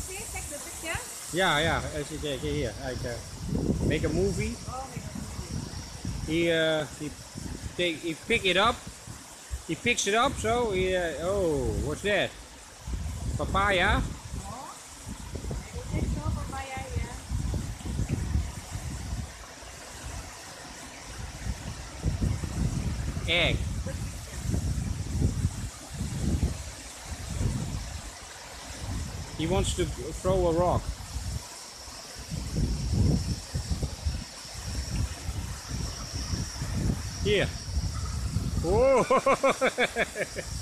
see? Take the picture? Yeah. As you can here, like make a movie. Oh, make a movie. He pick it up. He picks it up. So he oh, what's that? Papaya. Oh, I think so, papaya, yeah. Egg. Good picture. He wants to throw a rock. Here. Oh!